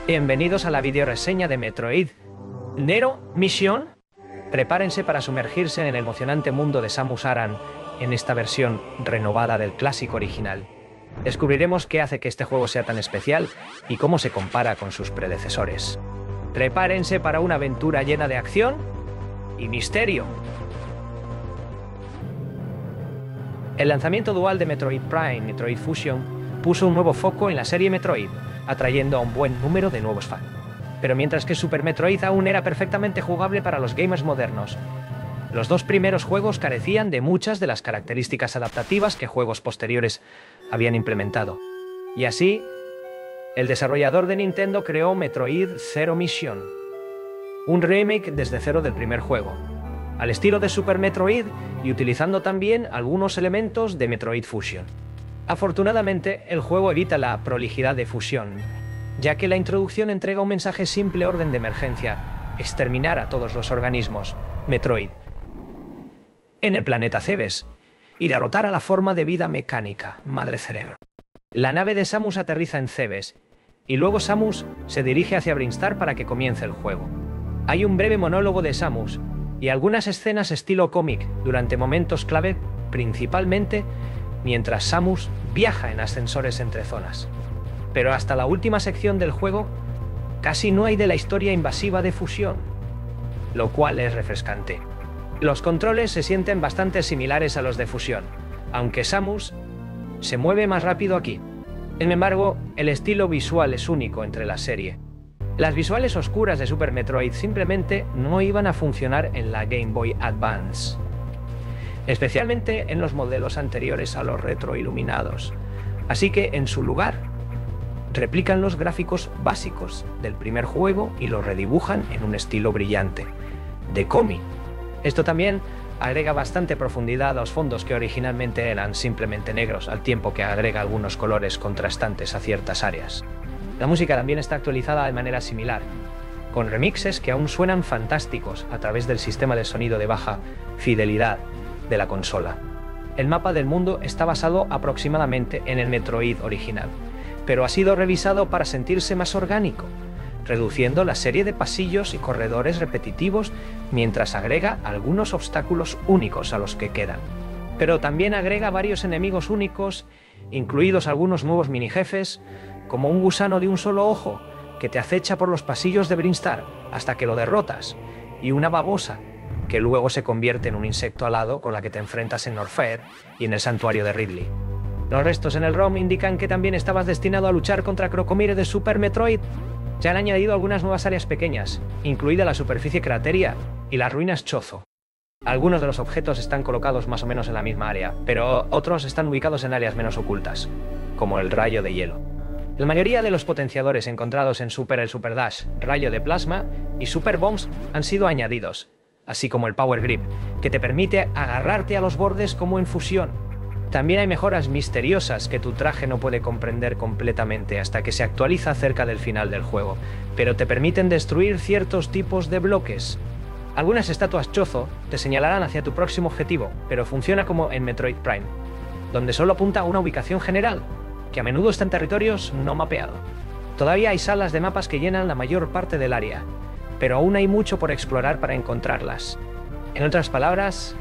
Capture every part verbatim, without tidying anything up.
Bienvenidos a la videoreseña de Metroid Zero Mission. Prepárense para sumergirse en el emocionante mundo de Samus Aran en esta versión renovada del clásico original. Descubriremos qué hace que este juego sea tan especial y cómo se compara con sus predecesores. Prepárense para una aventura llena de acción y misterio. El lanzamiento dual de Metroid Prime y Metroid Fusion puso un nuevo foco en la serie Metroid, atrayendo a un buen número de nuevos fans. Pero mientras que Super Metroid aún era perfectamente jugable para los gamers modernos, los dos primeros juegos carecían de muchas de las características adaptativas que juegos posteriores habían implementado. Y así, el desarrollador de Nintendo creó Metroid Zero Mission, un remake desde cero del primer juego, al estilo de Super Metroid y utilizando también algunos elementos de Metroid Fusion. Afortunadamente, el juego evita la prolijidad de fusión, ya que la introducción entrega un mensaje simple orden de emergencia: exterminar a todos los organismos Metroid en el planeta Cebes y derrotar a la forma de vida mecánica Madre Cerebro. La nave de Samus aterriza en Cebes y luego Samus se dirige hacia Brinstar para que comience el juego. Hay un breve monólogo de Samus y algunas escenas estilo cómic durante momentos clave, principalmente mientras Samus viaja en ascensores entre zonas. Pero hasta la última sección del juego, casi no hay de la historia invasiva de fusión, lo cual es refrescante. Los controles se sienten bastante similares a los de fusión, aunque Samus se mueve más rápido aquí. Sin embargo, el estilo visual es único entre la serie. Las visuales oscuras de Super Metroid simplemente no iban a funcionar en la Game Boy Advance, especialmente en los modelos anteriores a los retroiluminados. Así que, en su lugar, replican los gráficos básicos del primer juego y los redibujan en un estilo brillante, de cómic. Esto también agrega bastante profundidad a los fondos que originalmente eran simplemente negros, al tiempo que agrega algunos colores contrastantes a ciertas áreas. La música también está actualizada de manera similar, con remixes que aún suenan fantásticos a través del sistema de sonido de baja fidelidad de la consola. El mapa del mundo está basado aproximadamente en el Metroid original, pero ha sido revisado para sentirse más orgánico, reduciendo la serie de pasillos y corredores repetitivos mientras agrega algunos obstáculos únicos a los que quedan. Pero también agrega varios enemigos únicos, incluidos algunos nuevos minijefes, como un gusano de un solo ojo que te acecha por los pasillos de Brinstar hasta que lo derrotas, y una babosa que luego se convierte en un insecto alado con la que te enfrentas en Norfair y en el santuario de Ridley. Los restos en el ROM indican que también estabas destinado a luchar contra Crocomire de Super Metroid. Se han añadido algunas nuevas áreas pequeñas, incluida la superficie crateria y las ruinas Chozo. Algunos de los objetos están colocados más o menos en la misma área, pero otros están ubicados en áreas menos ocultas, como el rayo de hielo. La mayoría de los potenciadores encontrados en Super el Super Dash, rayo de plasma y Super Bombs han sido añadidos, así como el Power Grip, que te permite agarrarte a los bordes como en fusión. También hay mejoras misteriosas que tu traje no puede comprender completamente hasta que se actualiza cerca del final del juego, pero te permiten destruir ciertos tipos de bloques. Algunas estatuas Chozo te señalarán hacia tu próximo objetivo, pero funciona como en Metroid Prime, donde solo apunta a una ubicación general, que a menudo está en territorios no mapeados. Todavía hay salas de mapas que llenan la mayor parte del área, pero aún hay mucho por explorar para encontrarlas. En otras palabras,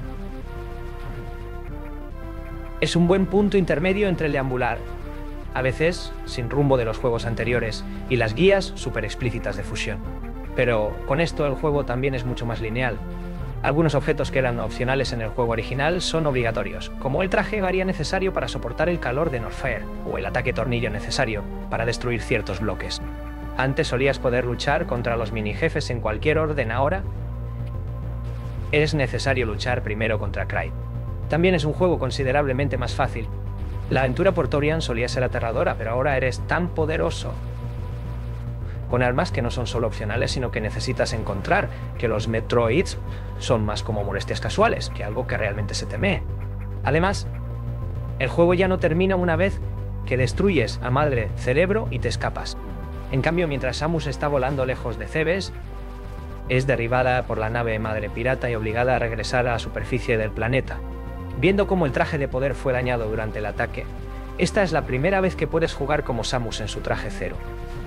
es un buen punto intermedio entre el deambular, a veces sin rumbo de los juegos anteriores, y las guías súper explícitas de fusión. Pero con esto el juego también es mucho más lineal. Algunos objetos que eran opcionales en el juego original son obligatorios, como el traje varía necesario para soportar el calor de Norfair, o el ataque tornillo necesario para destruir ciertos bloques. Antes solías poder luchar contra los minijefes en cualquier orden, ahora es necesario luchar primero contra Kraid. También es un juego considerablemente más fácil. La aventura por Torian solía ser aterradora, pero ahora eres tan poderoso, con armas que no son solo opcionales, sino que necesitas encontrar, que los Metroids son más como molestias casuales, que algo que realmente se teme. Además, el juego ya no termina una vez que destruyes a Madre Cerebro y te escapas. En cambio, mientras Samus está volando lejos de Cebes, es derribada por la nave Madre Pirata y obligada a regresar a la superficie del planeta. Viendo cómo el traje de poder fue dañado durante el ataque, esta es la primera vez que puedes jugar como Samus en su traje cero.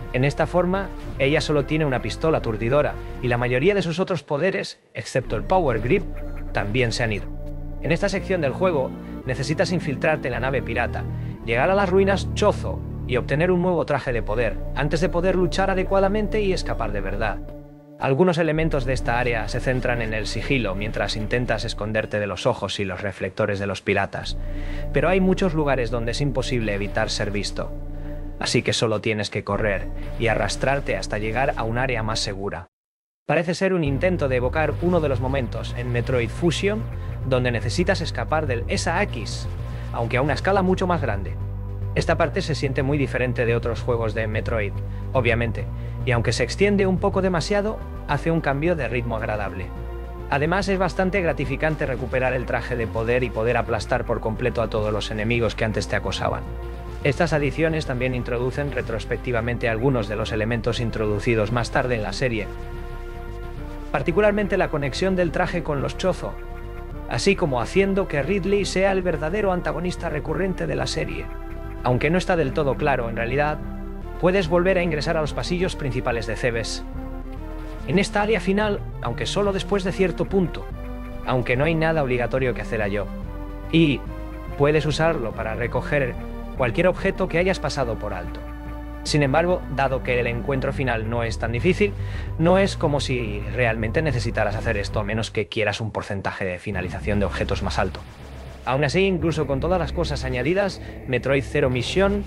En esta forma, ella solo tiene una pistola aturdidora y la mayoría de sus otros poderes, excepto el Power Grip, también se han ido. En esta sección del juego, necesitas infiltrarte en la nave pirata, llegar a las ruinas Chozo y obtener un nuevo traje de poder, antes de poder luchar adecuadamente y escapar de verdad. Algunos elementos de esta área se centran en el sigilo mientras intentas esconderte de los ojos y los reflectores de los piratas, pero hay muchos lugares donde es imposible evitar ser visto. Así que solo tienes que correr y arrastrarte hasta llegar a un área más segura. Parece ser un intento de evocar uno de los momentos en Metroid Fusion donde necesitas escapar del Esa Akis, aunque a una escala mucho más grande. Esta parte se siente muy diferente de otros juegos de Metroid, obviamente, y aunque se extiende un poco demasiado, hace un cambio de ritmo agradable. Además, es bastante gratificante recuperar el traje de poder y poder aplastar por completo a todos los enemigos que antes te acosaban. Estas adiciones también introducen retrospectivamente algunos de los elementos introducidos más tarde en la serie, particularmente la conexión del traje con los Chozo, así como haciendo que Ridley sea el verdadero antagonista recurrente de la serie. Aunque no está del todo claro, en realidad, puedes volver a ingresar a los pasillos principales de Thebes. En esta área final, aunque solo después de cierto punto, aunque no hay nada obligatorio que hacer allí, y puedes usarlo para recoger cualquier objeto que hayas pasado por alto. Sin embargo, dado que el encuentro final no es tan difícil, no es como si realmente necesitaras hacer esto a menos que quieras un porcentaje de finalización de objetos más alto. Aún así, incluso con todas las cosas añadidas, Metroid Zero Mission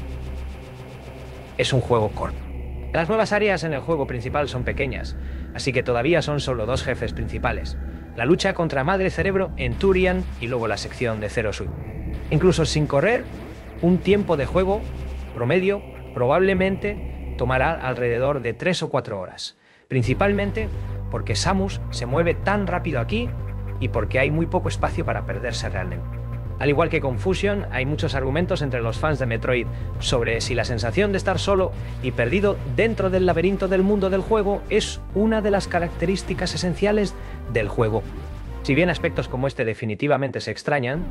es un juego corto. Las nuevas áreas en el juego principal son pequeñas, así que todavía son solo dos jefes principales: la lucha contra Madre Cerebro en Turian y luego la sección de Zero Suit. Incluso sin correr, un tiempo de juego promedio probablemente tomará alrededor de tres o cuatro horas, principalmente porque Samus se mueve tan rápido aquí y porque hay muy poco espacio para perderse realmente. Al igual que con Fusion, hay muchos argumentos entre los fans de Metroid sobre si la sensación de estar solo y perdido dentro del laberinto del mundo del juego es una de las características esenciales del juego. Si bien aspectos como este definitivamente se extrañan,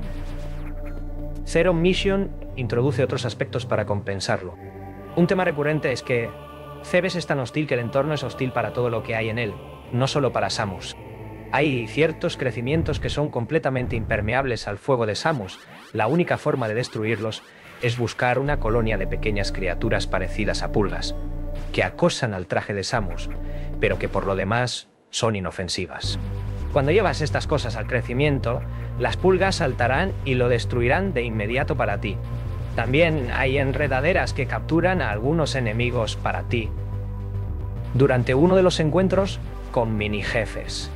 Zero Mission introduce otros aspectos para compensarlo. Un tema recurrente es que Thebes es tan hostil que el entorno es hostil para todo lo que hay en él, no solo para Samus. Hay ciertos crecimientos que son completamente impermeables al fuego de Samus. La única forma de destruirlos es buscar una colonia de pequeñas criaturas parecidas a pulgas, que acosan al traje de Samus, pero que por lo demás son inofensivas. Cuando llevas estas cosas al crecimiento, las pulgas saltarán y lo destruirán de inmediato para ti. También hay enredaderas que capturan a algunos enemigos para ti durante uno de los encuentros con mini jefes.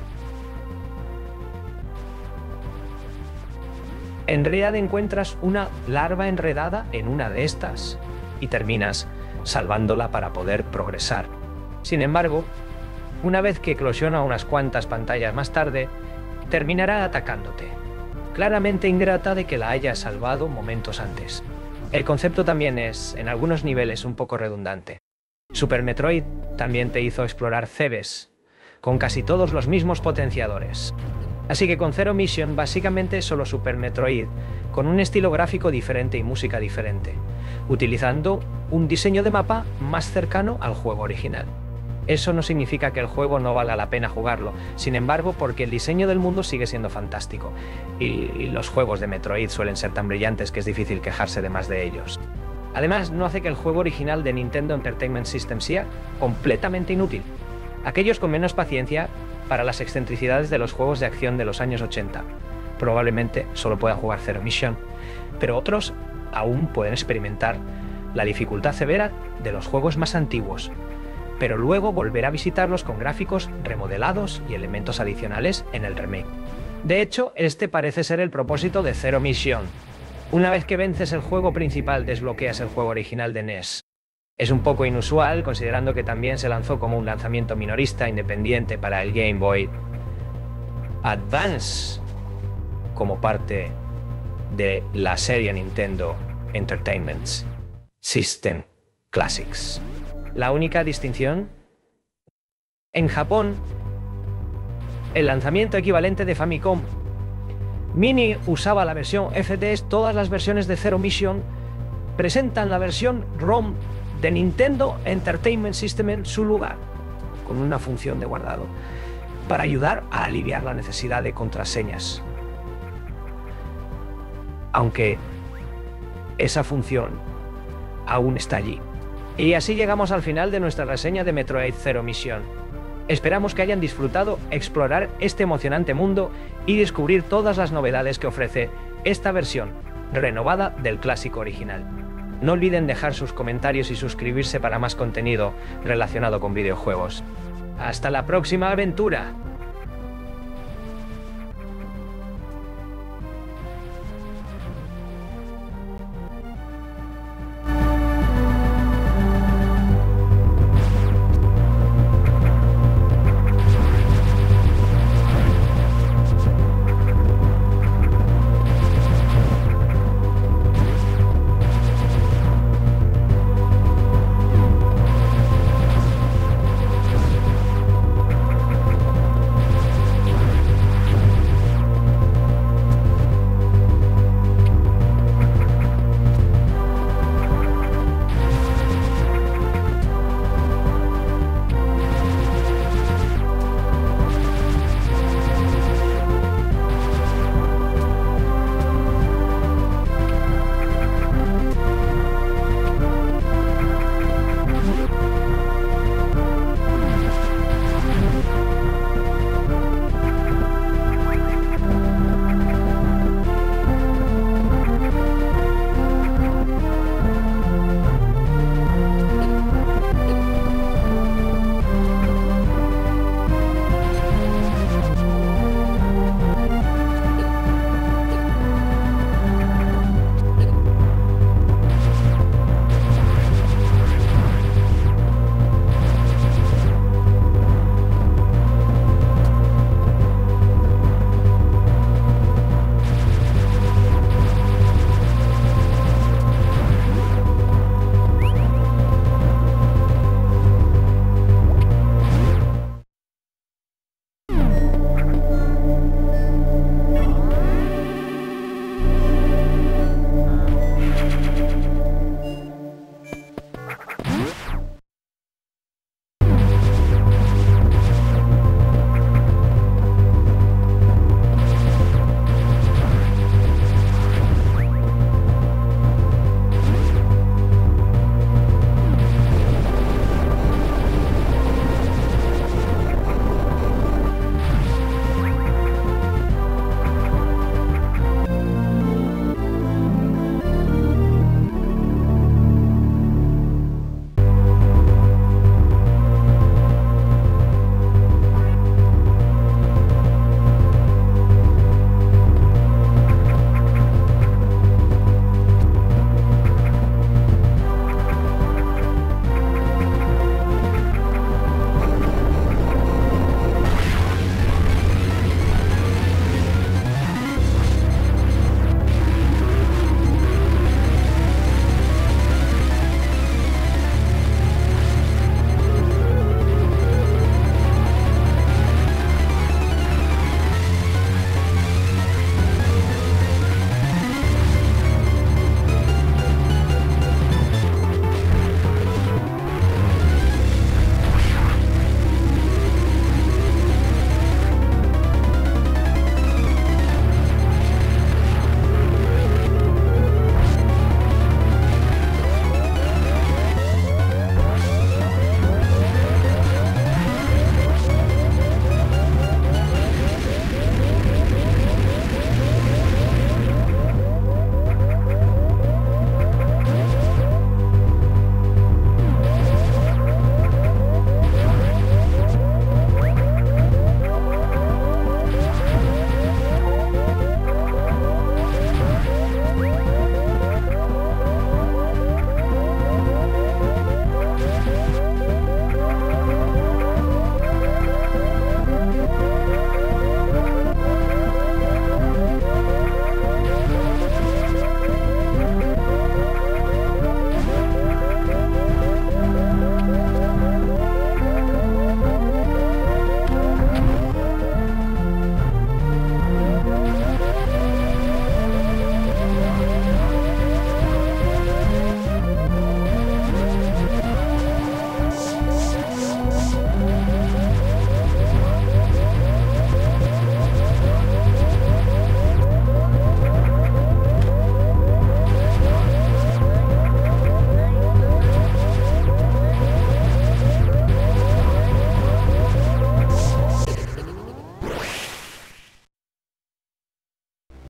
En realidad encuentras una larva enredada en una de estas y terminas salvándola para poder progresar. Sin embargo, una vez que eclosiona unas cuantas pantallas más tarde, terminará atacándote, claramente ingrata de que la hayas salvado momentos antes. El concepto también es, en algunos niveles, un poco redundante. Super Metroid también te hizo explorar Thebes, con casi todos los mismos potenciadores. Así que con Zero Mission básicamente es solo Super Metroid, con un estilo gráfico diferente y música diferente, utilizando un diseño de mapa más cercano al juego original. Eso no significa que el juego no valga la pena jugarlo, sin embargo, porque el diseño del mundo sigue siendo fantástico, y, y los juegos de Metroid suelen ser tan brillantes que es difícil quejarse de más de ellos. Además, no hace que el juego original de Nintendo Entertainment System sea completamente inútil. Aquellos con menos paciencia para las excentricidades de los juegos de acción de los años ochenta probablemente solo puedan jugar Zero Mission, pero otros aún pueden experimentar la dificultad severa de los juegos más antiguos, pero luego volver a visitarlos con gráficos remodelados y elementos adicionales en el remake. De hecho, este parece ser el propósito de Zero Mission. Una vez que vences el juego principal, desbloqueas el juego original de N E S. Es un poco inusual, considerando que también se lanzó como un lanzamiento minorista independiente para el Game Boy Advance, como parte de la serie Nintendo Entertainment System Classics. La única distinción: en Japón, el lanzamiento equivalente de Famicom Mini usaba la versión F D S. Todas las versiones de Zero Mission presentan la versión ROM de Nintendo Entertainment System en su lugar, con una función de guardado, para ayudar a aliviar la necesidad de contraseñas. Aunque esa función aún está allí. Y así llegamos al final de nuestra reseña de Metroid Zero Mission. Esperamos que hayan disfrutado explorar este emocionante mundo y descubrir todas las novedades que ofrece esta versión renovada del clásico original. No olviden dejar sus comentarios y suscribirse para más contenido relacionado con videojuegos. ¡Hasta la próxima aventura!